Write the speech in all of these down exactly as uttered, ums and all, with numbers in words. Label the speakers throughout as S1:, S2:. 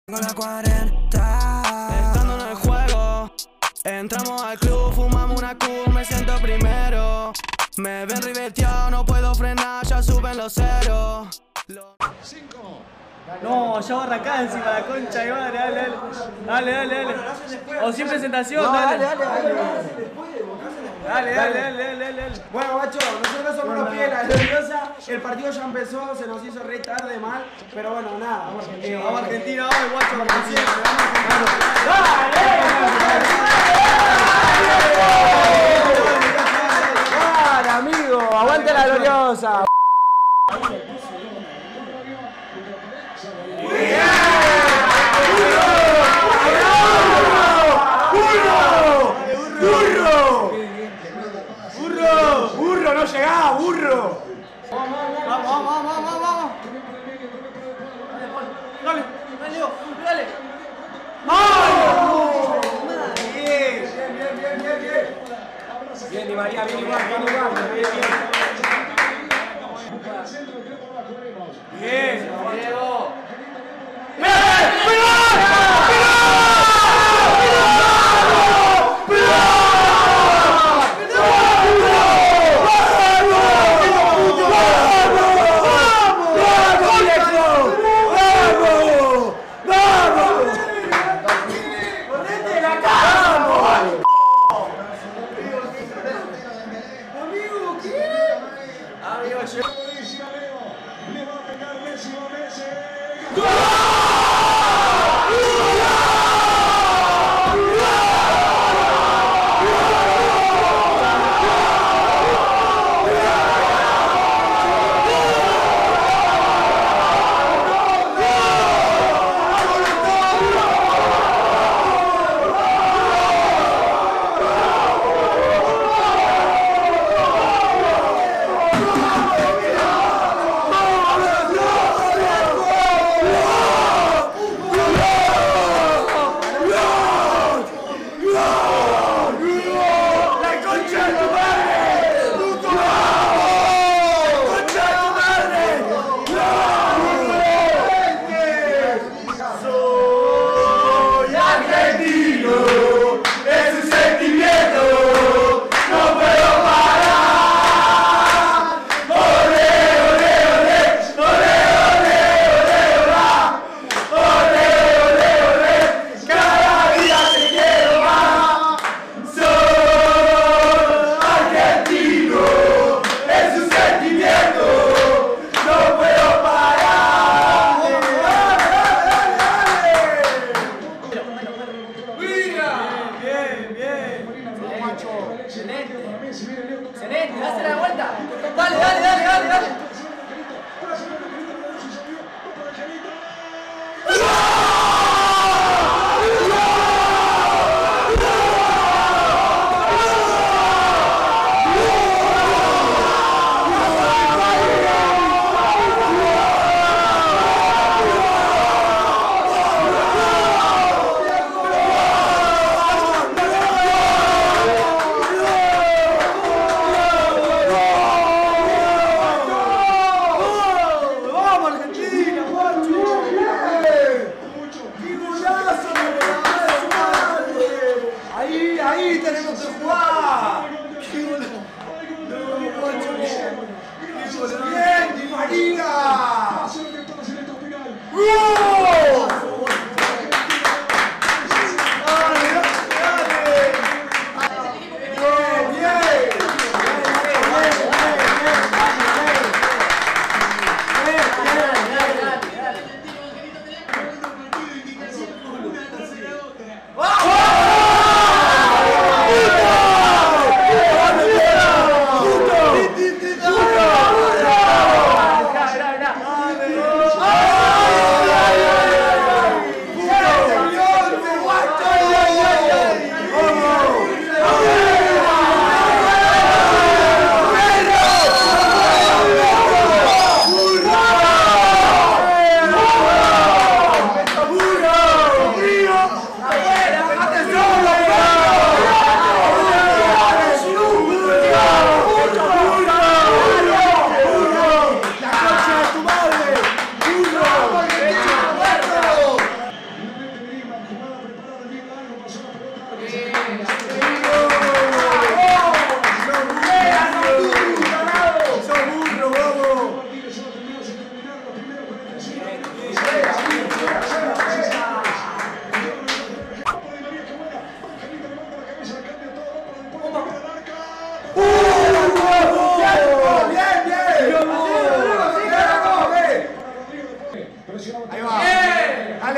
S1: Tengo la cuarenta. Estando en el juego, entramos al club, fumamos una Q, me siento primero. Me ven ribeteado, no puedo frenar, ya suben los ceros.
S2: Cinco.
S3: No, ya va a arrancar encima la concha y madre, dale, dale. Dale, dale, dale. O sin presentación,
S4: No,
S3: dale.
S4: dale, dale, dale.
S3: Dale, dale, dale, dale, dale.
S4: Bueno, macho, nosotros somos los pies de la gloriosa. El partido ya empezó, se nos hizo re tarde, mal. Pero bueno, nada, vamos a Argentina.
S3: Vamos a Argentina hoy, guacho, como siempre.
S4: ¡Dale, amigo! ¡Aguante la gloriosa! ¡Burro, no llegaba, burro!
S3: Vamos, vamos, vamos, vamos, vamos. Dale, dale, Leo, dale.
S4: ¡Vamos!
S3: Bien, bien, bien, bien, bien, bien.
S4: Bien, Di María, bien igual, bien igual.
S3: Bien, Diego. Excelente, dásela de vuelta. Dale, dale, dale, dale, dale.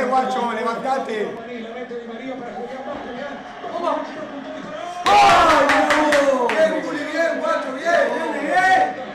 S2: guacho, levantate.
S4: ¡Vamos! ¡Ay, bravo! Bien, Juli, bien, guacho, bien, bien, bien.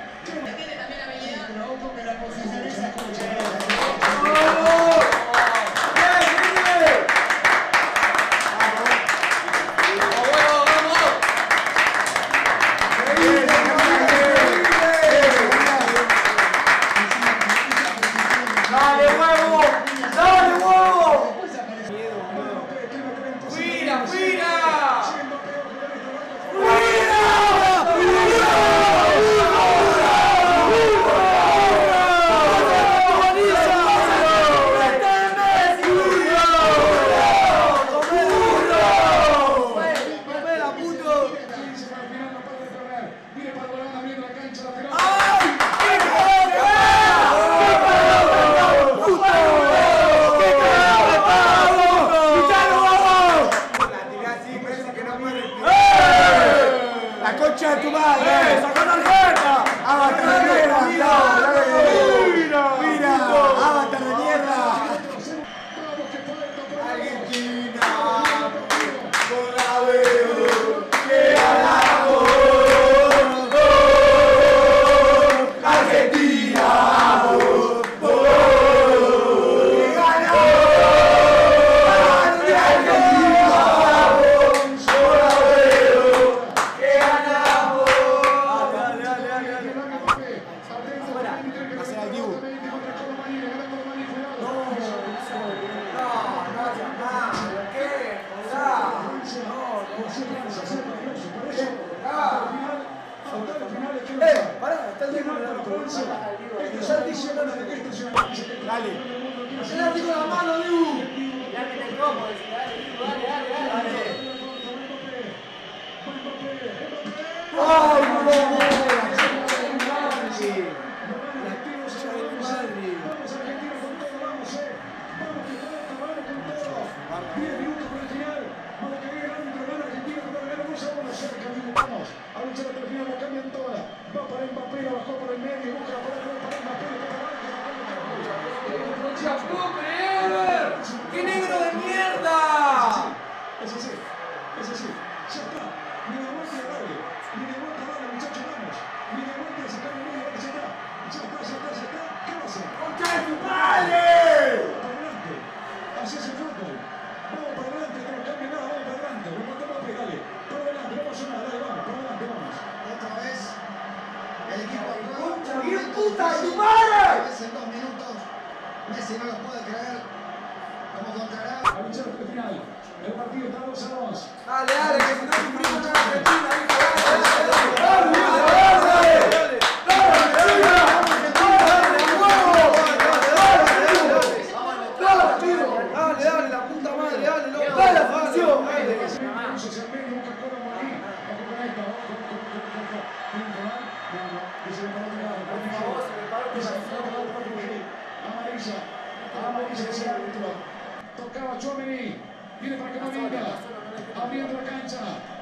S5: Tocaba Tchouaméni, viene para Camavinga, abriendo la cancha,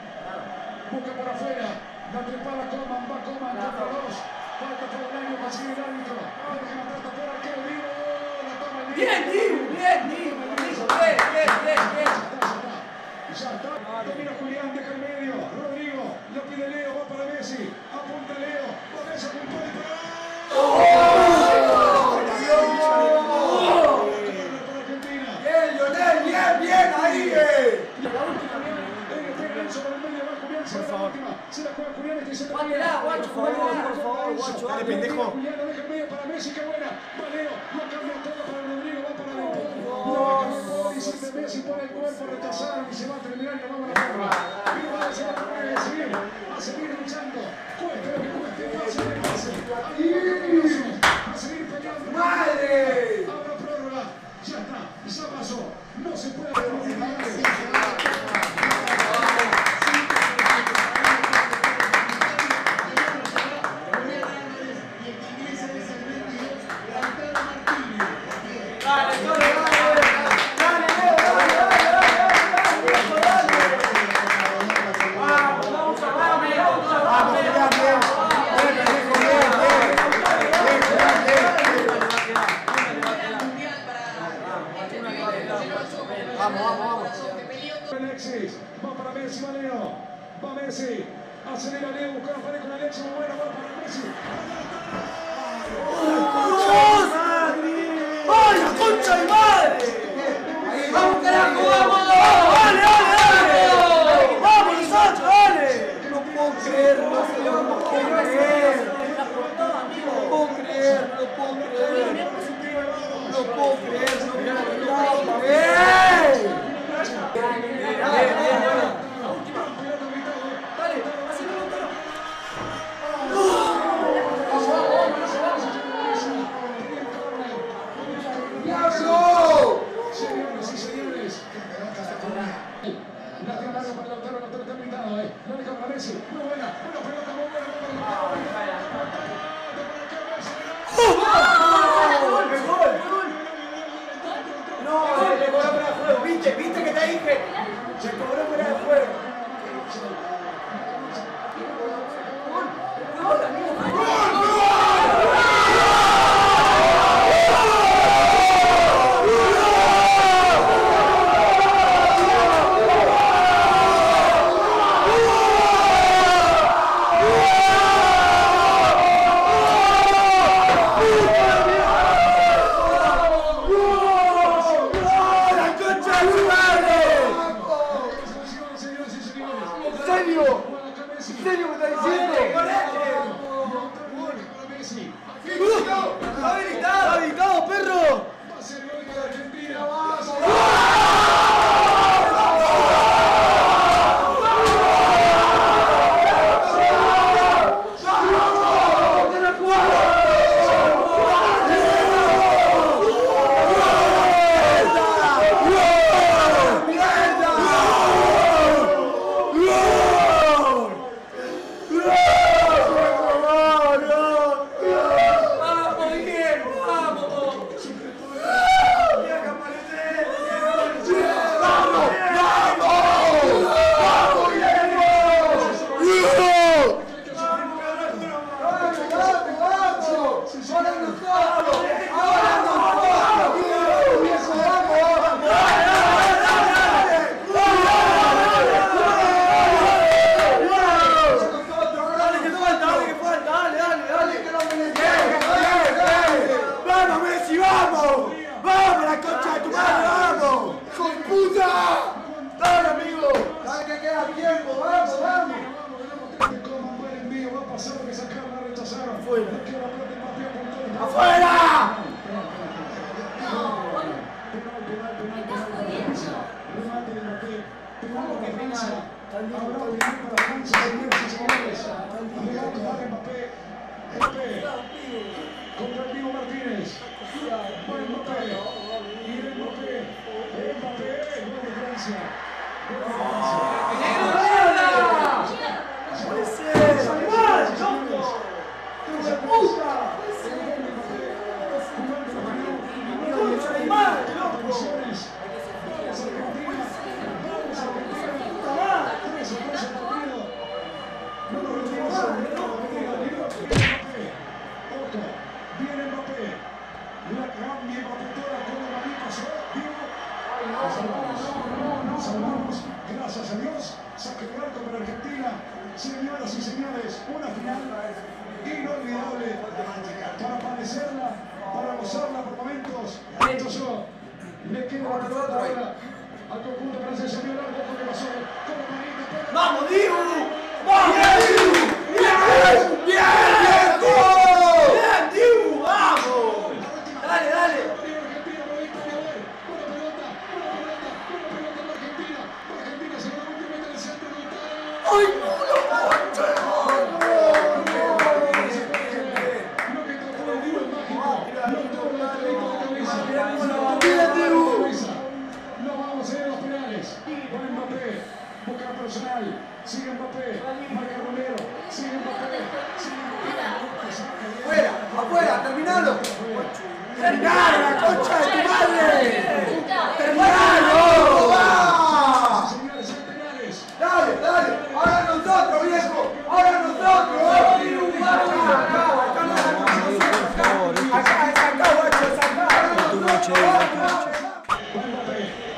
S5: busca por afuera, la trepada Coman, va Coman contra dos, falta por el año, consigue el árbitro, deja la pelota por arquero, Dibu, la toma el
S4: Bien, Dibu, bien, Dibu, bien, bien, bien, bien.
S5: Ya está, domina Julián, deja el medio, Rodrigo, lo pide Leo, va para Messi, apunta Leo, va Messi, apuntó y para...
S4: Bien, bien, ahí, eh.
S5: Por favor.
S3: Guátela, guacho,
S4: por favor, por favor, guacho.
S2: Dale, pendejo.
S5: Julián lo deja en medio para Messi, qué buena. Valeo, lo cambia todo para Rodrigo, va para De Paul. Y siempre Messi pone el cuerpo, rechazaron y se va a terminar y vamos a la porra. Viva, se va a poner a seguir, a seguir luchando. Cueste lo que cueste, pase lo que pase. A seguir peleando.
S4: ¡Madre!
S5: Ahora prórroga. Ya está, ya pasó. No se puede
S4: Bien, Vamos, vamos, vamos.
S5: Alexis, va para Messi, va Leo. Va Messi. Acelera Leo, busca la pared con Alexis. Muy bueno, va para Messi.
S3: ¡Ay, la concha de madre!
S4: ¡Vamos, carajo, vamos!
S3: ¡Dale, dale, dale! ¡Vamos, nosotros, dale!
S4: No puedo creerlo, no puedo creer. No puedo creer, no puedo creer. No puedo creer, no puedo creer.
S5: Señores y señores. La tira larga para Lautaro, Lautaro está pintado, eh. No deja para Messi. Muy buena, buena pelota, muy buena.
S4: No, le cobró fuera de juego. ¿Viste? ¿Viste que te dije? Le cobró fuera de juego.
S3: ¡Afuera!
S5: Contra el Diego Martínez. Buen Mbappé. Y el Mbappé. Mbappé. Gol de Francia.
S3: ¡Puede ser! ¡Animal! ¡Loco! ¡Hijo de puta! ¡Concha de madre, loco!
S5: Viene Mbappé. La cambia Mbappé toda con la misma salvamos. Salvamos. Gracias a Dios. Saque de arco para Argentina. Señoras y señores, una final inolvidable para padecerla, para gozarla por momentos. Esto yo le quiero recordar ahora al conjunto francés. Se vio largo porque pasó como Marito.
S3: ¡Vamos, Dibu! ¡Vamos, Dibu! ¡Bien! ¡Bien, Diego! ¡Bien, Dibu! ¡Vamos! ¡Dale, dale! ¡Ay, no!
S5: Personal, sigue Mbappé, marca Romero, sigue Mbappé, sigue Mbappé.
S4: ¡Fuera! ¡Afuera! ¡Terminalo! ¡Terminalo, la concha de tu madre! ¡Terminalo! ¡Va!
S5: Señores, hay penales.
S4: ¡Dale, dale! ¡Ahora nosotros, viejo! ¡Ahora nosotros! ¡Acá, acá, acá, guacho! ¡Acá! ¡Ahora nosotros!
S5: Mbappé.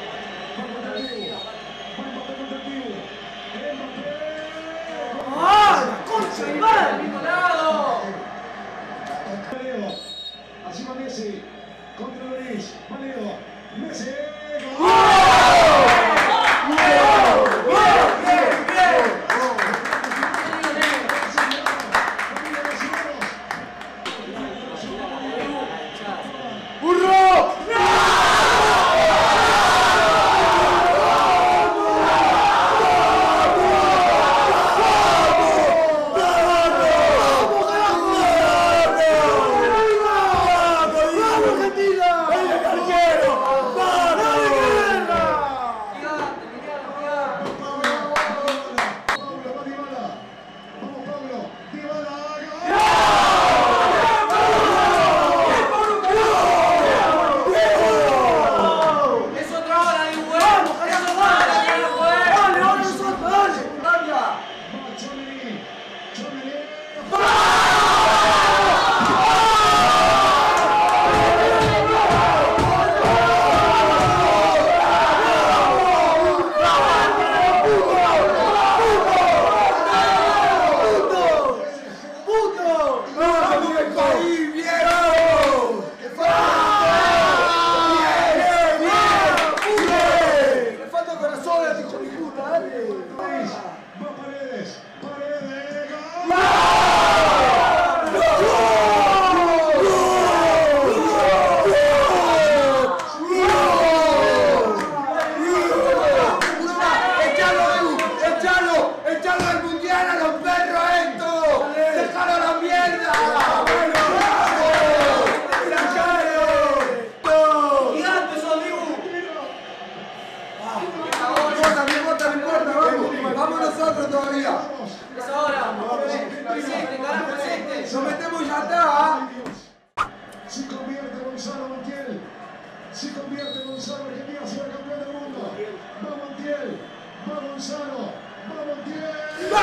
S4: todavía.
S3: Es ahora. Presente, carajo, presente.
S4: Nos metemos ya está.
S5: Si convierte Gonzalo Montiel. Si convierte Gonzalo, Argentina será campeón del mundo. Va Montiel. Va Gonzalo. Va Montiel.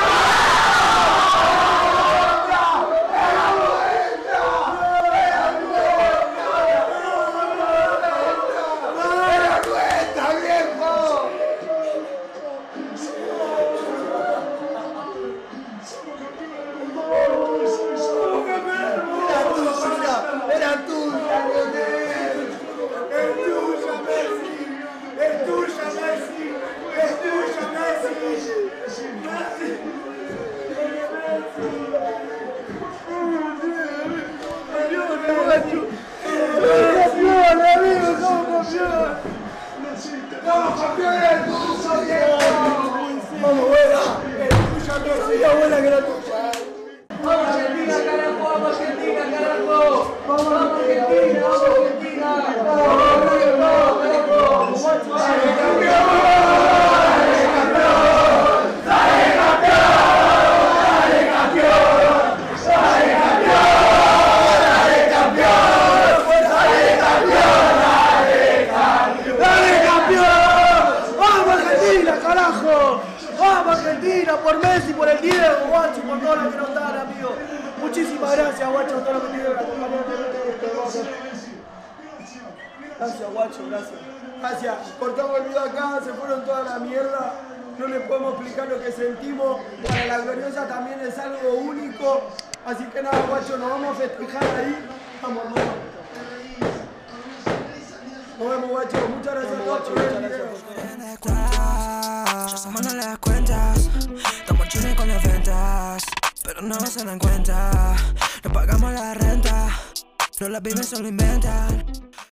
S3: ¡Vamos Argentina, carajo! ¡Vamos Argentina, carajo! ¡Vamos Argentina! ¡Vamos Argentina! ¡Vamos carajo! ¡Dale campeón! ¡Dale campeón! ¡Dale campeón! ¡Dale campeón! ¡Dale campeón! ¡Vamos Argentina, carajo! ¡Vamos Argentina! Por Messi, por el Diego, guacho, por todo lo que nos dan, amigo. Muchísimas gracias, guacho, por todo lo que tienen la compañía de Gracias, guacho, gracias. Gracias. Cortamos el video acá, se fueron toda la mierda. No les podemos explicar lo que sentimos. Para la gloriosa también es algo único. Así que nada, guacho, nos vamos a festejar ahí. Vamos, vamos. Nos vemos, guacho. Muchas gracias a todos por ver el video.
S1: Ya somos no las cuentas, estamos chiles con las ventas, pero no se dan cuenta, no pagamos la renta, no las viven, solo inventan.